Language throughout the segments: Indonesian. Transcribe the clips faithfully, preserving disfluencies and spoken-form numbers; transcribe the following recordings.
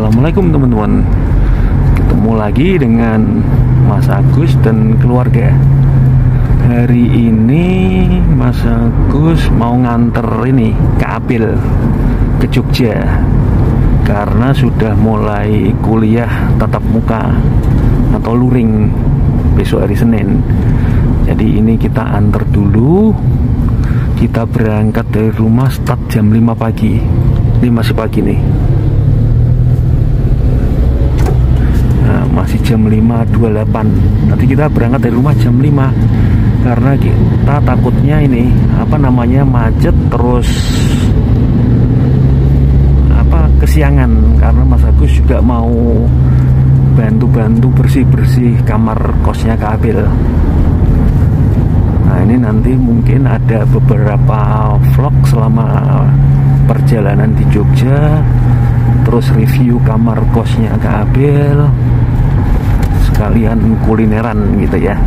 Assalamualaikum teman-teman. Ketemu lagi dengan Mas Agus dan keluarga. Hari ini Mas Agus mau nganter ini ke Abil ke Jogja karena sudah mulai kuliah tatap muka atau luring besok hari Senin. Jadi ini kita antar dulu. Kita berangkat dari rumah start jam lima pagi. Ini masih pagi nih. Nah, masih jam lima dua puluh delapan. Nanti kita berangkat dari rumah jam lima karena kita takutnya ini apa namanya macet, terus apa kesiangan karena Mas Agus juga mau bantu-bantu bersih-bersih kamar kosnya Kak Abil. Nah ini nanti mungkin ada beberapa vlog selama perjalanan di Jogja, terus review kamar kosnya Kak Abil, sekalian kulineran gitu ya.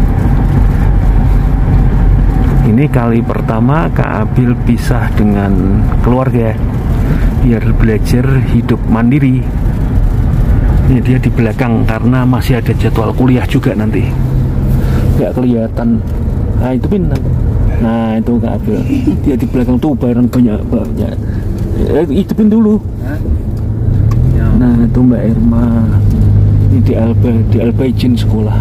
Ini kali pertama Kak Abil pisah dengan keluarga biar belajar hidup mandiri. Ini dia di belakang karena masih ada jadwal kuliah juga nanti. Nggak kelihatan. Nah itu pin. Nah itu Kak Abil. Dia di belakang tuh bareng banyak banyak. Eh, itu pin dulu. Nah itu Mbak Irma. Ini di Alba di Alba izin sekolah.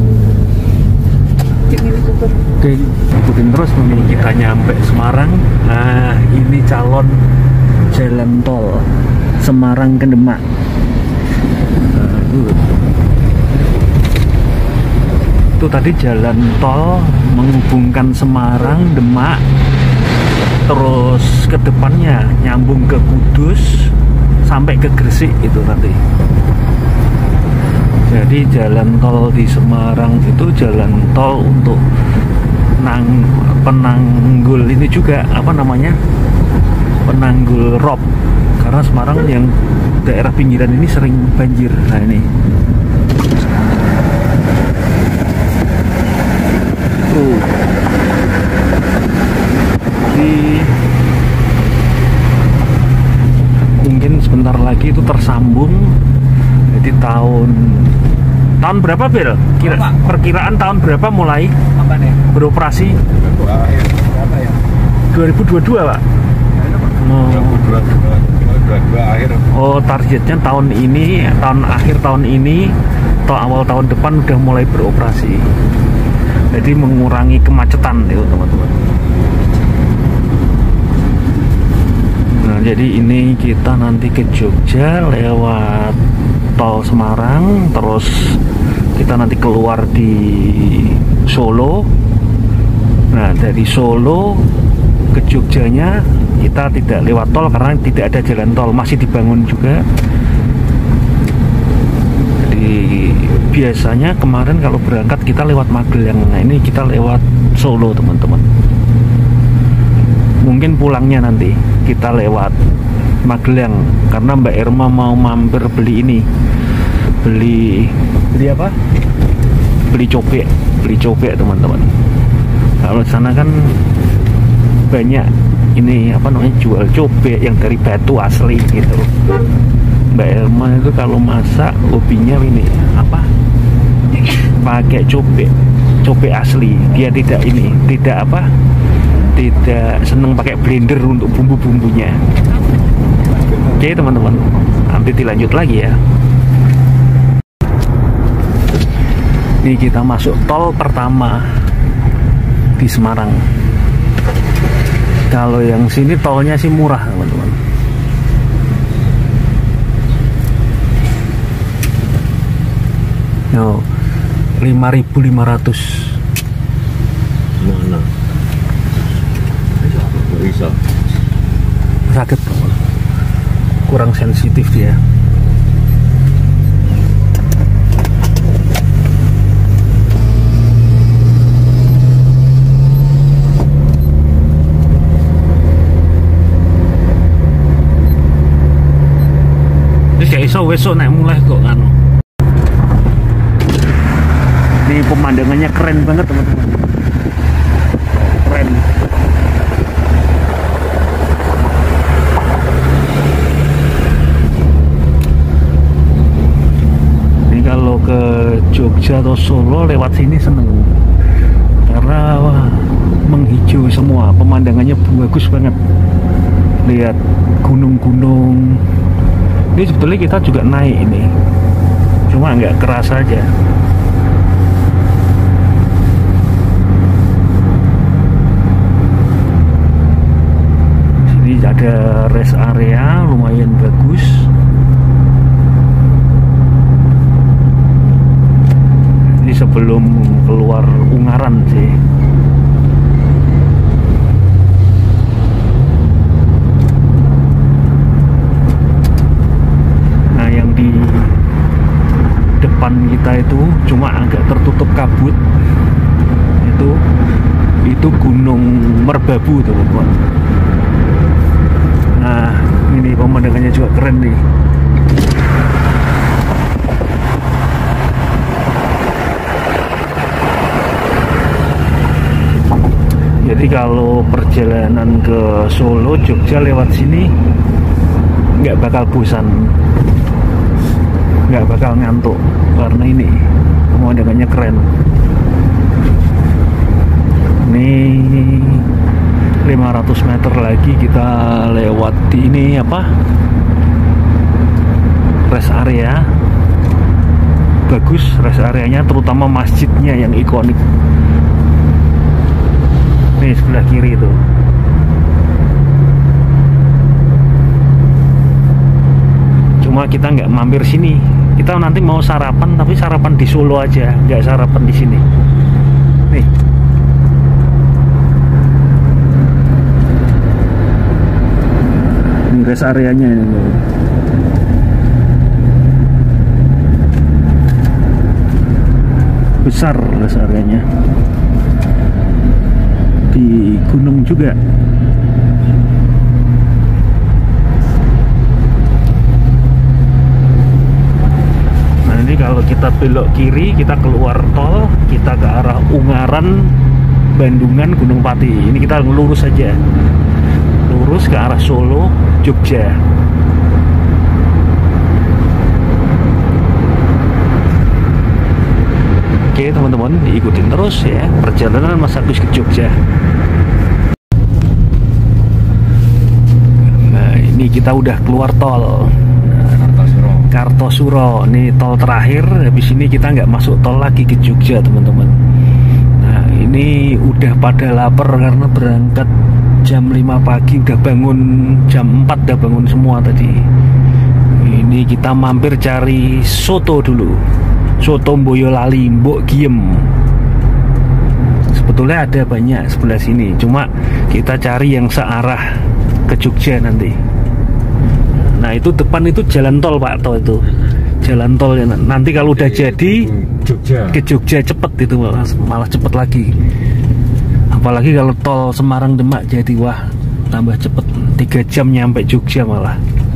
Oke, ikutin terus nih. Kita nyampe Semarang. Nah ini calon jalan tol Semarang ke Demak. Itu tadi jalan tol menghubungkan Semarang, Demak, terus ke depannya nyambung ke Kudus sampai ke Gresik itu nanti. Jadi jalan tol di Semarang itu jalan tol untuk nang penanggul ini juga apa namanya penanggul rob, karena Semarang yang daerah pinggiran ini sering banjir. Nah ini tuh di mungkin sebentar lagi itu tersambung. Jadi tahun tahun berapa Bil? Kira, perkiraan tahun berapa mulai apa nih? Beroperasi? dua ribu dua puluh dua Pak? Oh. dua ribu dua puluh dua akhir. Oh targetnya tahun ini, tahun akhir tahun ini atau awal tahun depan udah mulai beroperasi. Jadi mengurangi kemacetan itu teman-teman. Nah jadi ini kita nanti ke Jogja lewat tol Semarang, terus kita nanti keluar di Solo. Nah dari Solo ke Jogjanya kita tidak lewat tol karena tidak ada jalan tol, masih dibangun juga. Jadi biasanya kemarin kalau berangkat kita lewat Magelang. Nah ini kita lewat Solo teman-teman. Mungkin pulangnya nanti kita lewat Magelang karena Mbak Irma mau mampir beli ini, beli beli apa? Beli cobek, beli cobek teman-teman. Kalau di sana kan banyak ini apa namanya jual cobek yang dari batu asli gitu. Mbak Irma itu kalau masak hobinya ini apa? Pakai cobek, cobek asli. Dia tidak ini, tidak apa? Tidak seneng pakai blender untuk bumbu-bumbunya. Oke teman-teman, nanti dilanjut lagi ya. Ini kita masuk tol pertama di Semarang. Kalau yang sini tolnya sih murah teman-teman. Yo, lima ribu lima ratus. Mana? Bisa. Sakit. Kurang sensitif dia. Iso besok naik mulai kok anu. Ini pemandangannya keren banget teman-teman. Keren. Jogja atau Solo lewat sini seneng, karena wah, menghijau semua, pemandangannya bagus banget. Lihat gunung-gunung. Ini sebetulnya kita juga naik ini, cuma nggak kerasa aja. Sini ada rest area lumayan bagus. Ini sebelum keluar Ungaran sih. Nah, yang di depan kita itu cuma agak tertutup kabut. Itu itu Gunung Merbabu, teman-teman. Nah, ini pemandangannya juga keren nih. Jadi kalau perjalanan ke Solo, Jogja lewat sini nggak bakal bosan, nggak bakal ngantuk, karena ini pemandangannya keren. Ini lima ratus meter lagi kita lewat di ini apa, rest area. Bagus rest areanya, terutama masjidnya yang ikonik. Nih sebelah kiri itu. Cuma kita nggak mampir sini. Kita nanti mau sarapan, tapi sarapan di Solo aja, nggak sarapan di sini. Nih. Ini rest areanya ini. Besar rest areanya. Di gunung juga. Nah, ini kalau kita belok kiri, kita keluar tol, kita ke arah Ungaran, Bandungan, Gunung Pati. Ini kita lurus saja, lurus ke arah Solo, Jogja. Oke teman-teman, diikutin terus ya perjalanan Mas Agus ke Jogja. Nah, ini kita udah keluar tol Kartosuro. Kartosuro. Ini tol terakhir. Habis ini kita nggak masuk tol lagi ke Jogja, teman-teman. Nah, ini udah pada lapar karena berangkat jam lima pagi, udah bangun jam empat, udah bangun semua tadi. Ini kita mampir cari soto dulu. Soto Boyolali, Mbok Giem. Sebetulnya ada banyak sebelah sini, cuma kita cari yang searah ke Jogja nanti. Nah, itu depan itu jalan tol, Pak Toh, itu jalan tol ya. Nanti kalau udah jadi Jogja, ke Jogja cepet itu, malah, malah cepet lagi. Apalagi kalau tol Semarang Demak jadi, wah tambah cepet, tiga jam nyampe Jogja malah.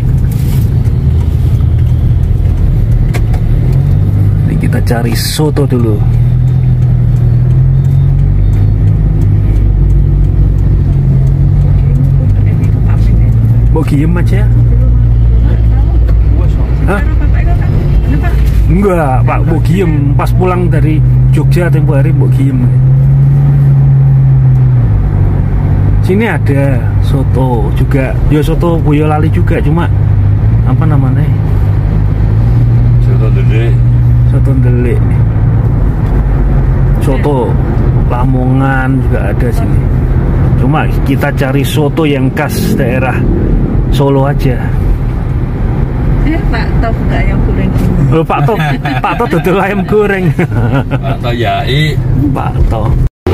Kita cari soto dulu. Mbok Giem aja. Hah? Enggak, Pak, Mbok Giem. Pas pulang dari Jogja tempo hari Mbok Giem. Sini ada soto juga. Ya soto Boyolali juga, cuma apa namanya? soto Delik. Soto Delik, soto Lamongan juga ada sini. Cuma kita cari soto yang khas daerah Solo aja. Eh, Pak Toh ayam goreng. Oh, Pak Toh, Pak Toh dodol ayam goreng. Pak Toh Yai. Pak Toh.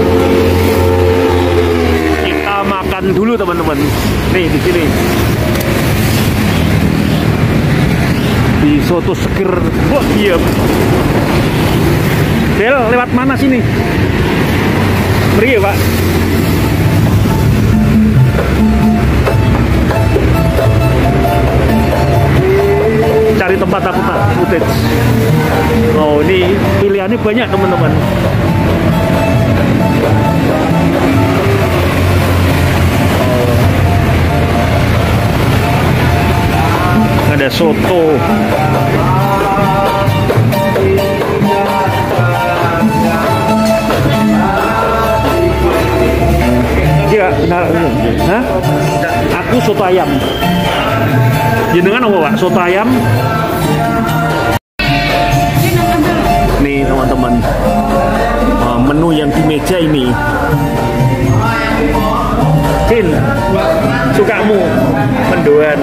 Kita makan dulu teman-teman. Nih di sini. Di soto seger Mbok Giem. Del, lewat mana sini? Beri ya, Pak. Cari tempat aku tak footage. Oh, ini pilihannya banyak teman-teman. Ada soto, Hah? Aku soto ayam. Jenengan apa Pak? Soto ayam? Nih teman-teman, uh, menu yang di meja ini. Cin, sukamu mendoan.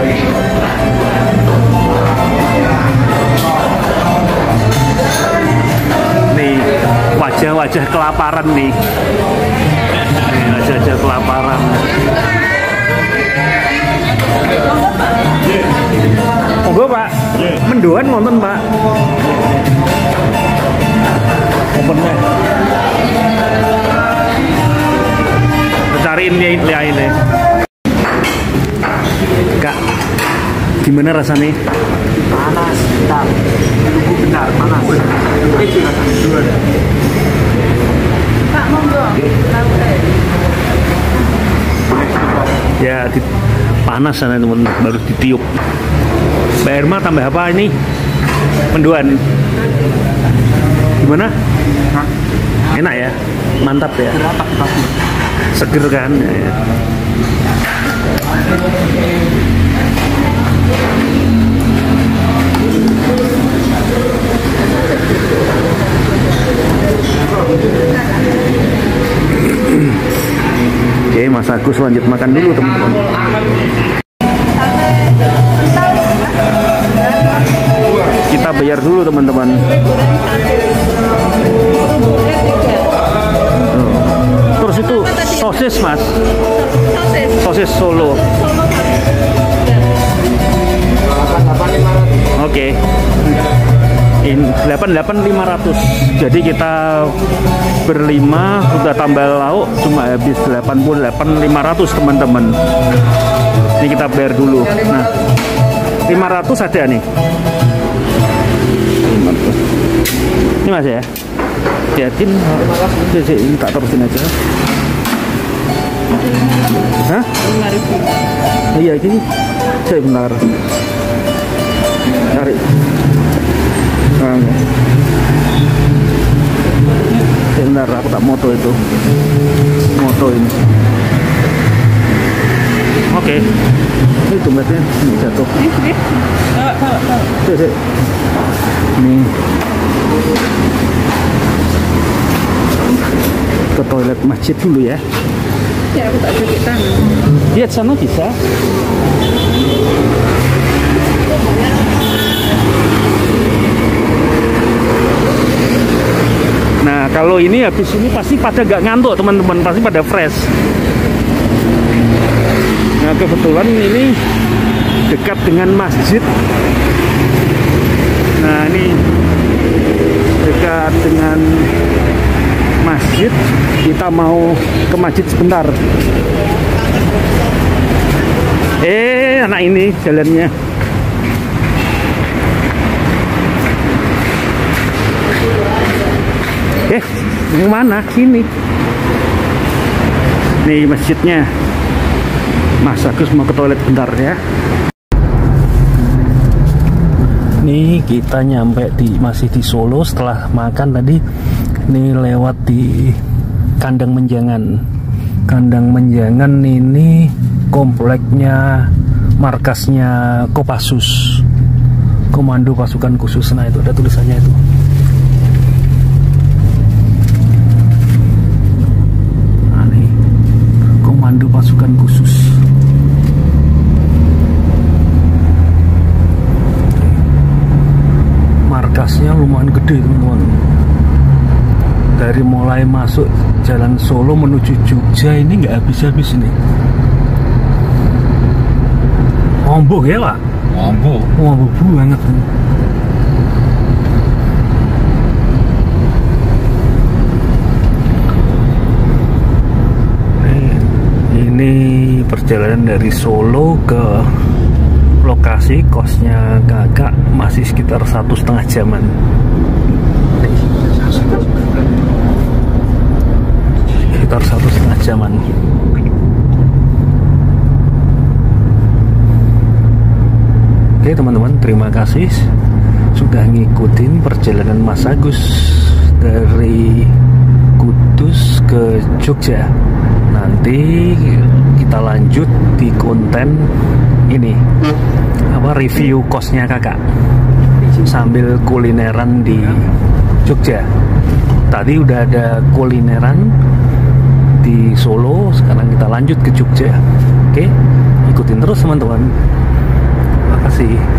Nih wajah-wajah kelaparan nih. Nih wajah-wajah kelaparan. Monggo Pak, mendoan nonton Pak. Open nih. Cariin dia ini ini. Kak, gimana rasanya? Panas, bentar. Tunggu bentar, panas. Ini rasanya. Pak monggo. Ya, di, panas sana teman, baru ditiup. Mbak Irma tambah apa ini? Mendoan. Gimana? Hah? Enak ya? Mantap ya? Berapa kita? Seger kan? Ya. Oke, Mas Agus lanjut makan dulu teman-teman. Kita bayar dulu teman-teman. Terus itu sosis Mas, Sosis. sosis Solo. Oke. In delapan puluh delapan lima ratus. Jadi kita berlima sudah tambah lauk cuma habis delapan puluh delapan lima ratus teman-teman. Ini kita bayar dulu. Nah, lima ratus ada nih. Ini Mas ya. Yakin? Ini tak terusin aja. Hah? lima ribu. Iya gini. Saya benar. Cari. Nah, benar, aku tak moto itu. Moto ini. Oke. Ini dompetnya ini jatuh. Nih, nih. Bawa, bawa, bawa. Cek, cek. Nih. Ke toilet masjid dulu ya. Ya aku tak cuci tangan. Lihat sana bisa. Nah kalau ini habis ini pasti pada gak ngantuk teman-teman, pasti pada fresh. Nah kebetulan ini dekat dengan masjid. Nah ini dekat dengan masjid, kita mau ke masjid sebentar. Eh anak ini jalannya. Eh, yang mana? Sini. Nih masjidnya. Mas Agus mau ke toilet bentar ya. Nih kita nyampe di masih di Solo setelah makan tadi. Nih lewat di Kandang Menjangan. Kandang Menjangan ini kompleknya, markasnya Kopassus, Komando Pasukan Khusus. Nah itu ada tulisannya itu. Komando Pasukan Khusus. Markasnya lumayan gede teman-teman. Dari mulai masuk jalan Solo menuju Jogja ini nggak habis-habis ini. Ombok ya Pak? Ombok. Ombok banget. Ini perjalanan dari Solo ke lokasi kosnya kakak masih sekitar satu setengah jaman. Sekitar satu setengah jaman. Oke teman-teman, terima kasih sudah ngikutin perjalanan Mas Agus dari Kudus ke Jogja. Nanti kita lanjut di konten ini, apa, review kosnya kakak sambil kulineran di Jogja. Tadi udah ada kulineran di Solo, sekarang kita lanjut ke Jogja. Oke, ikutin terus teman-teman. Makasih.